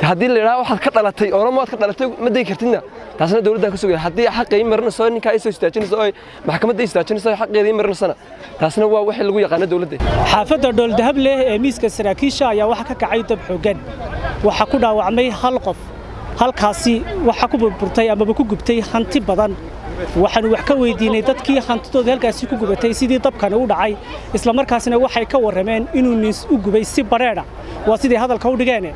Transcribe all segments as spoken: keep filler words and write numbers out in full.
haddii la yiraahdo waxaad ka dhalatay oo ma ka dhalatay ma day kartidna taasna dawladda ka sugay haddii xaqay marna soo ninka ay soo istaajinayso oo maxkamadda istaajinayso xaqeedii marna sana taasna waa wixii lagu yaqaan dawladda xaafadda Dhool Dahab leh ee miiska saraakiisha ayaa waxa ka kacay dab xooggan waxa ku dhaawacmay hal qof halkaasi waxa ku burburtay ama ku gubtay hanti badan waxaan wax ka weydiinay dadkii hantidooda halkaasi ku gubatay sidii dabkan u dhacay isla markaasina waxay ka warameen inuu nis u gubay si bareera waa sidii hadalka u dhigeen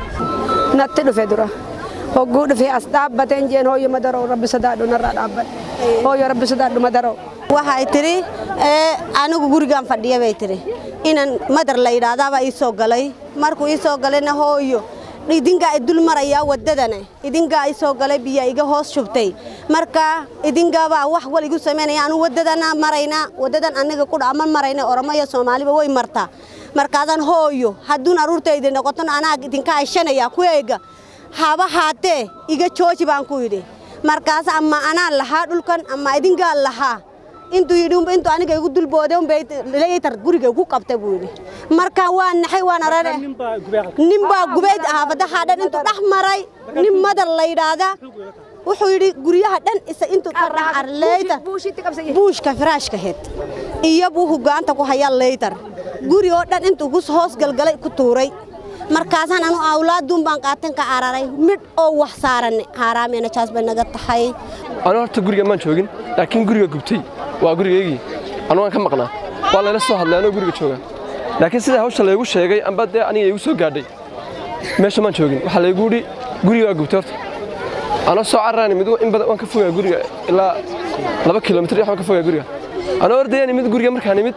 نتلو فدرة هو جود في أصحاب بتنجين هو يمدرو رب سداد ونرد أبد هو يا رب سداد مدرو waxay tiri ee anigu gurigan fadhiya bay tiri inaan madar la yiraahdo ba ii soo galay markuu ii soo galayna hooyo idinka ay dul maraya wadadana idinka ay soo galay biyo iga hoos shubtay marka idinka ba wax wal igu sameynaya anu wadadana marayna wadadan anaga ku dhaaman marayna Oromoya Soomaaliba way marta markaadan hooyo hadduna aruurtayda noqoton anaga idinka ay shanaya ku eega haba haatee iga jooji baan ku yiri markaas ama ana laha dhulkan ama idinka laha intu yidhi intu aniga igu dul boodeen bay leeytar guriga ku qabtay buu yiri marka waan naxay waan arare nimba gubeed aafada hadan intu dhax maray nim madal la yiraahdo wuxuu yiri guriyaha dhan isa intu ka dhax ar leeytar buushka firaashka heed iyo buu hogaanta ku haya leeytar guri oo dhan intu ku hoos galgalay ku tuuray markaasaan anu awlaadun baan qaatan ka araray mid oo wax saaran haaraamena jaas bay naga tahay ana horta guriga ma joogin laakiin guriga gubtay waa gurigeygii anu aan ka maqnaa waa la soo hadlaano guriga jooga laakiin sida hawsha la igu sheegay amba de aniga igu soo gaadhay meesha ma joogin waxa la igu yiri guriga gubtay horta ana soo carraan mid in badan waan ka fogaa guriga ilaa laba kiiloomitir wax ka fogaa guriga ana ordayeen mid guriga markaan nimid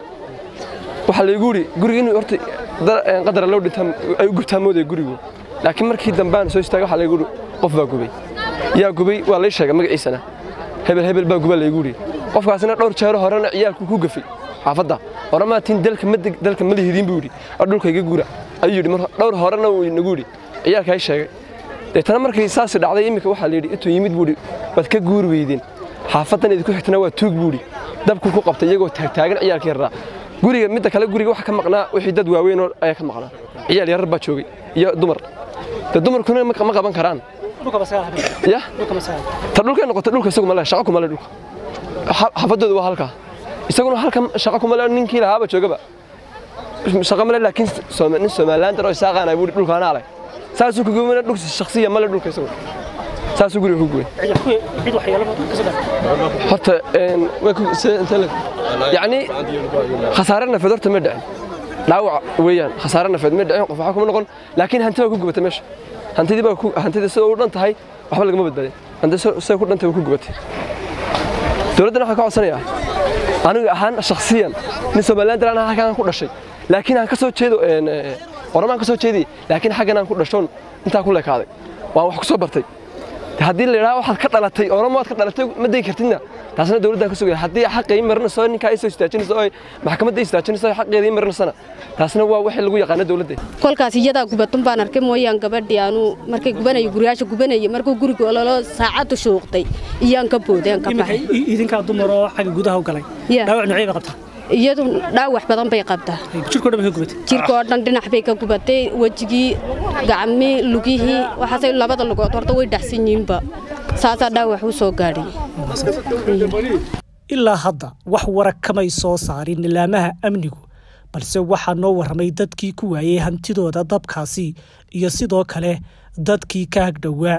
waxa la igu yiri guriga inuu horta qadar loo dhintam ay u gubtaa mooday gurigu laakiin markii dambaan soo istaagay waxa la igu yiri qof baa gubay yaa gubay waa la sheegay magaciisana hebel hebel baa gubay la igu yiri qofkaasina dhowr jeer horena ciyaalku ku gafay xaafadda oromaatin dalka madig dalka ma lihidin buu yiri dhulkayga guura ayuu yiri mar dhowr horena uu inagu yiri ciyaalka ay sheegay deetana markii saas dhacday imika waxa la yiri intuu yimid buu yiri bad ka guur weydin xaafadan idinku xigtana waa tuug buu yiri dabku ku qabtay iyagoo taag taagan ciyaalka yaraa guriga mid kale guriga waxa ka maqnaa wixii dad waaweyn oo ay ka maqnaa ciyaal yar baa joogay iyo dumar dad dumarkuna ma qaban karaan dhulka basaha ya dhulka basaha ta dhulka noqoto dhulka isagu ma la shaqo kuma la dhulka xafadoodu waa halka isaguna halka shaqo kuma la ninkii lahaaba joogaba shaqo ma la laakiin Soomaaliland Soomaaliland oo isaaqana buu dhulkaana leh saasuu ku gubana dhulka shakhsiya ma la dhulka isagu saasuu guriga ku gubay cid wax yeelaba ka soo horta een way ku inta يعني خسارنا في دورة مدعي لا ويان خسارنا في مدعي قفحكم نقول لكن هنتي بكو جبت مش هنتي دي بكو هنتي دي سو ودنت هاي waxba laga badbaadin handa soo ku dhantay ku gubatay dawladda waxa ka codsanaya aniga ahaan shakhsiyan nin Soomaaliland aan halkaan ku dhashay laakiin aan ka soo jeedo een Oromaan ka soo jeedi laakiin xagan aan ku dhashoon inta ku leekaaday waan wax ku soo bartay haddii la yiraahdo waxaad ka dhalatay Oromood ka dhalatay ma day kartidna taasna dawladda ka sugay haddii xaqay marna soo ninka ay soo istaajinayso oo maxkamadda istaajinayso xaqeedii marna sana taasna waa wixii lagu yaqaan dawladda kolkaas iyada gubatun baan arkay mooyaan gabadhii aanu markay gubanayo guriyaasha gubanayay markuu guriga ololo saacad u shuuqtay iyaan ka boodeen ka baxay idinka dumaro xaga gudaha u galay dhaawac nuucay qabtaa iyadu dhaawac badan bay qabtaa jirkooda bay gubatay jirkooda dhan dhinac bay ka gubatay wajigii gacmi lugihii waxaasay labada lugood horta way dhaxsan yihiinba saasa dhaawac u soo gaadhay ilaa hadda wax warag kamay soo saarin nidaamka amnigu balse waxa noo waramay dadkii ku waayay hantidooda dabkaasi iyo sidoo kale dadkii ka agdhawaa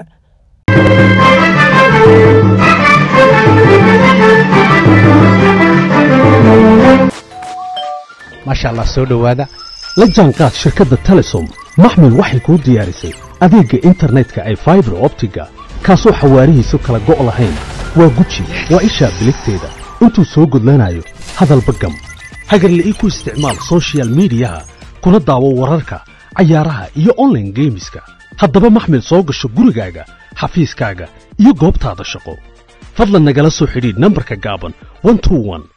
maasha Allah soo dhawaada la jaanqaad shirkadda Telesom maxmil waxay ku diyaarisay adeegga internetka ay fiber optiga kaasoo xawaarihiisu kala go' lahayn waa guji waa isha biligteeda intuu soo gudlanayo hadalba gam hagarla ii ku isticmaal social media kuna daawo wararka cayaaraha iyo online gameska haddaba maxmil soo gasho gurigaaga xafiiskaaga iyo goobtaada shaqo fadlan nagala soo xidhiidh nambarka gaaban one two one